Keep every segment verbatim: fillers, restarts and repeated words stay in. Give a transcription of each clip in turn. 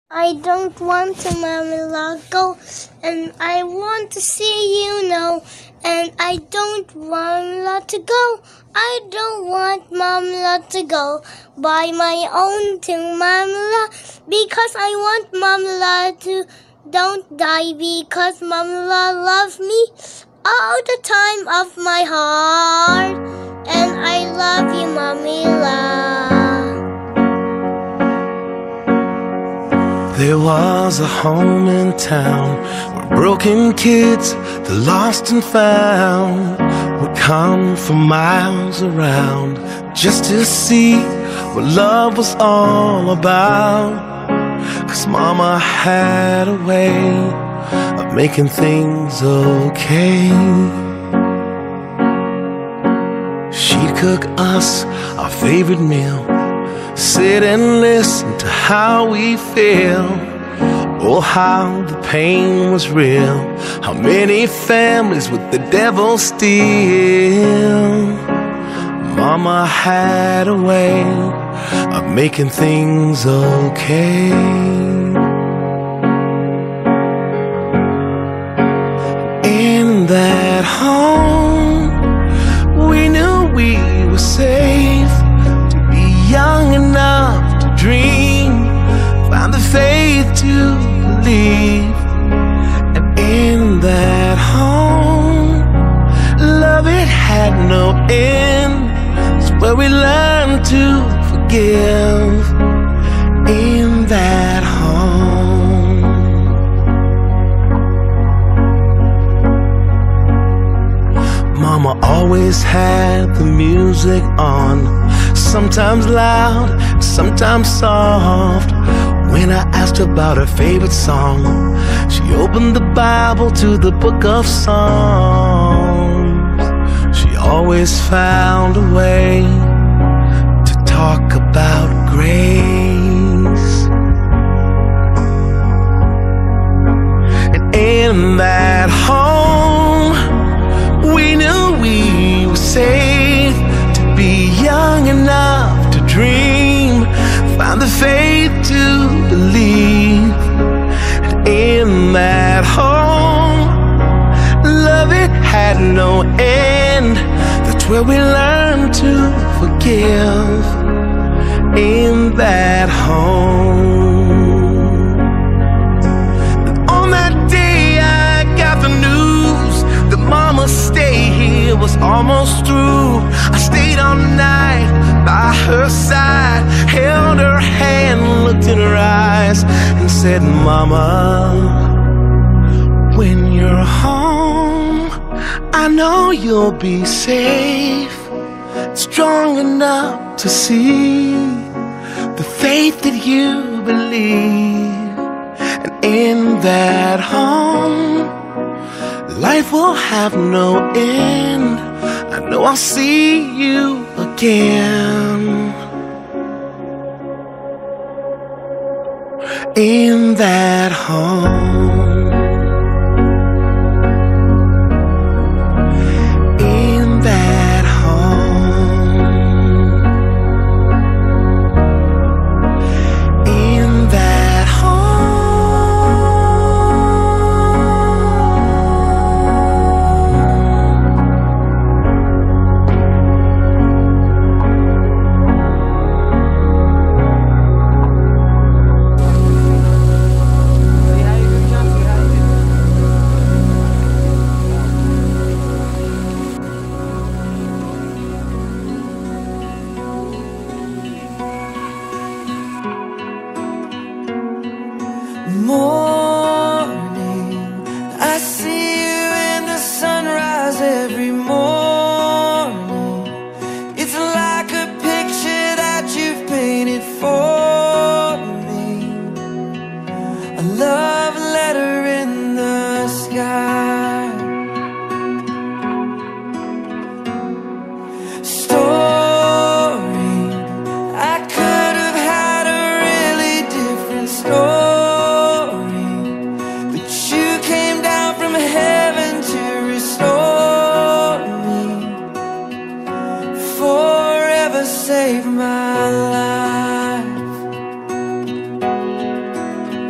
I don't want to, Mommy, let go, and I want to see you now, and I don't want let to go. I don't want Mommy let to go by my own to Mommy, because I want Mommy to don't die, because Mommy loves me all the time of my heart, and I love you, Mommy. There was a home in town where broken kids, the lost and found, would come from miles around just to see what love was all about. 'Cause Mama had a way of making things okay. She'd cook us our favorite meal, sit and listen to how we feel. Oh, how the pain was real, how many families with the devil steal. Mama had a way of making things okay. In that home, we knew we were safe, young enough to dream, find the faith to believe. And in that home, love, it had no end. It's where we learned to forgive. In that home, Mama always had the music on, sometimes loud, sometimes soft. When I asked her about her favorite song, she opened the Bible to the book of Psalms. She always found a way to talk about grace. And in that home, we knew we were safe, be young enough to dream, find the faith to believe. And in that home, love, it had no end. That's where we learned to forgive. In that home. And on that day I got the news that Mama's stay here was almost through. I stayed all night by her side, held her hand, looked in her eyes, and said, Mama, when you're home, I know you'll be safe, strong enough to see the faith that you believe. And in that home, life will have no end. I know I'll see you again. In that home. In that home. In that morning, I see you in the sunrise every morning. It's like a picture that you've painted for me, a love letter in the sky. Story, I could have had a really different story. Save my life.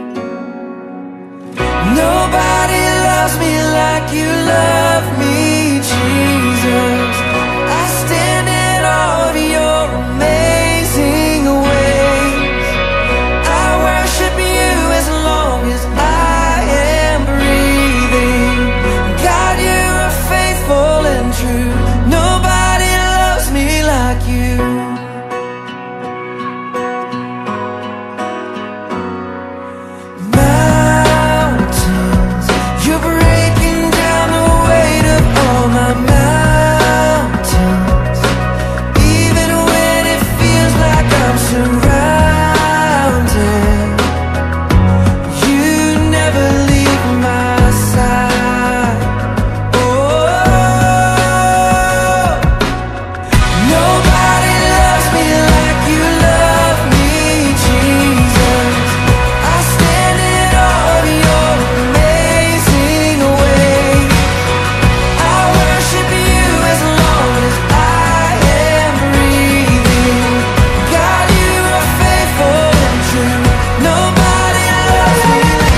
like you love me, Jesus. I stand in awe of your amazing ways. I worship you as long as I am breathing. God, you are faithful and true. Nobody loves me like you. Mountains, you're breaking down the weight of all my mountains. Even when it feels like I'm surrounded, you never leave my side. Oh, nobody loves me like you love me, Jesus. I stand in awe of your amazing ways. I worship you as long as I am breathing. God, you are faithful and true. Nobody loves me like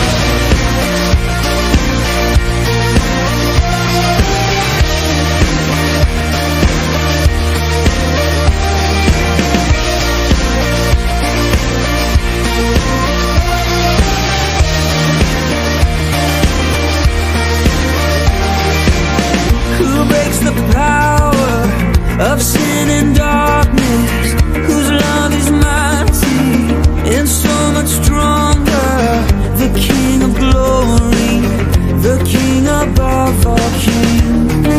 who breaks the power of sin and darkness, whose love is mighty and so much stronger. The King of glory, the King above all kings,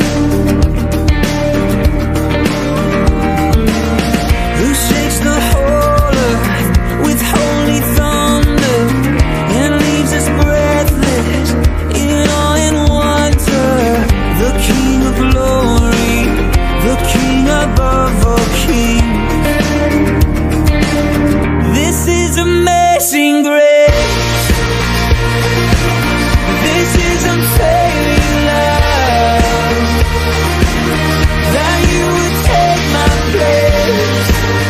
who shakes the whole earth with holy thunder and leaves us breathless in awe and wonder. The King of glory, the King above all kings. This is amazing grace. This is unfailing love. That you would take my place,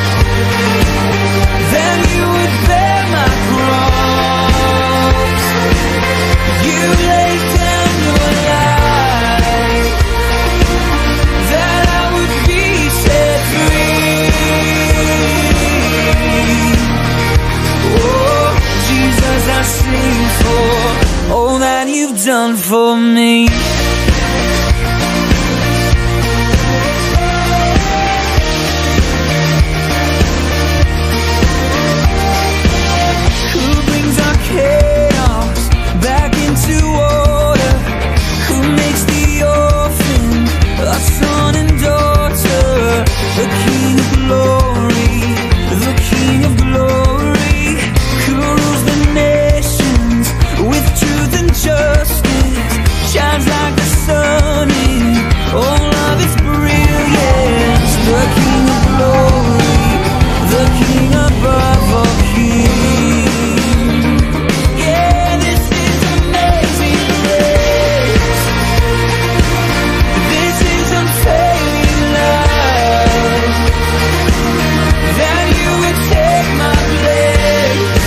that you would bear my cross. You laid down your life, that I would be set free. Oh, Jesus, I sing for all that you've done for me. Who brings our chaos back into order? Who makes the orphan a son and daughter? The King of glory, the King of glory, who rules the nations with truth and justice, shines like the sun in all of its brilliance. The King of glory, the King above all kings. Yeah, this is amazing grace. This is unfailing love. That you would take my place,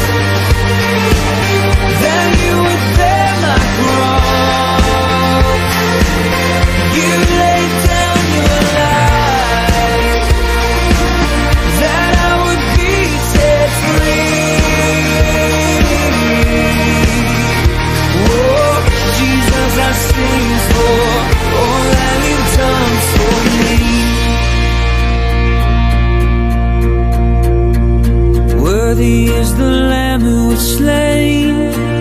that you would bear my cross. You laid down your life, that I would be set free. Oh, Jesus, I sing for all that you've done for me. Worthy is the Lamb who was slain.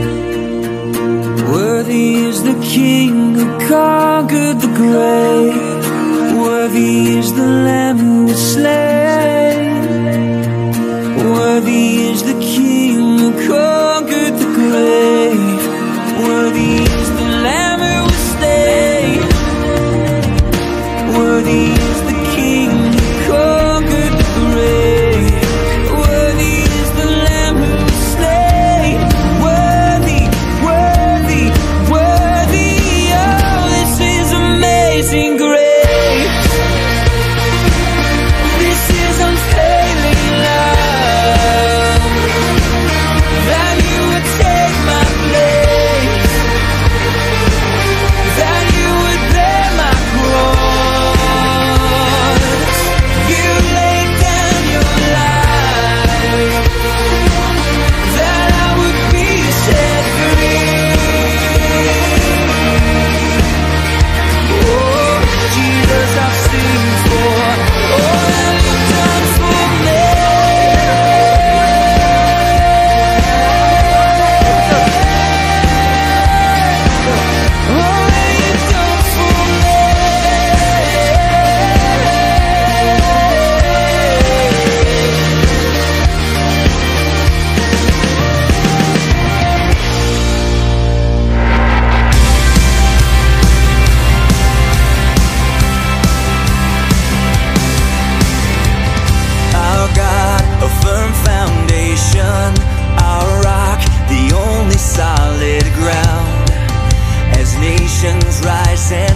Worthy is the King who conquered the grave. Worthy is the Lamb who was slain. Worthy is the King who conquered the grave. Worthy is the Lamb who was slain. Worthy is the King who conquered the grave. Worthy is the Lamb who was slain. Worthy, worthy, worthy. Oh, this is amazing. nations rise and